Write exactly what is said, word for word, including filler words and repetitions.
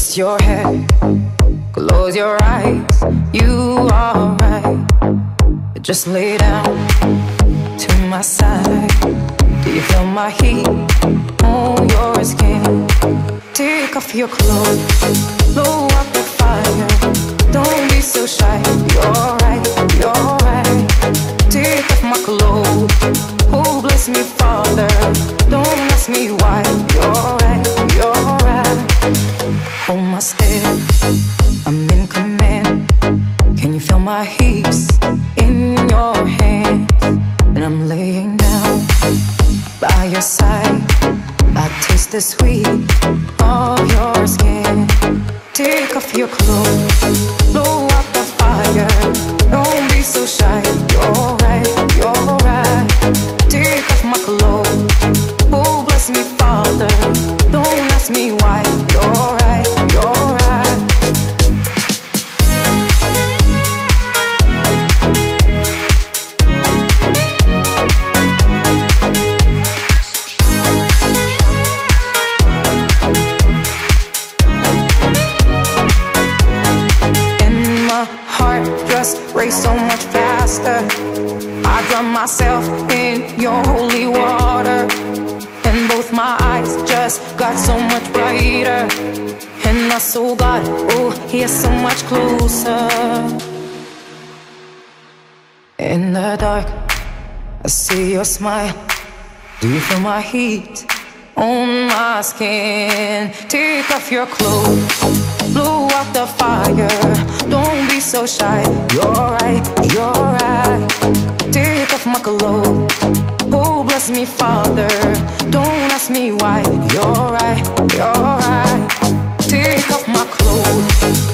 rest your head, close your eyes. You are right. Just lay down to my side. Do you feel my heat on your skin? Take off your clothes, blow up the fire. Don't be so shy. You're right, you're right. Take off my clothes. Oh, bless me, Father. Don't ask me why. You're right, you're right. Hold my step, I'm in command. Can you feel my hips in your hands? And I'm laying down by your side. I taste the sweet of your skin. Take off your clothes, blow up the fire. Don't be so shy. You're right, you're right. Take off my clothes. Oh, bless me, Father. Don't ask me why. You're right, you're right. And my heart just raced so much faster. I drown myself in your holy water, and both my eyes just got so much brighter. And my soul got, oh, yeah, so much closer. In the dark, I see your smile. Do you feel my heat on my skin? Take off your clothes, blow out the fire. Don't be so shy. You're right, you're right. Take off my clothes. Oh, bless me, Father. Don't ask me why. You're right, you're right. Take off my clothes.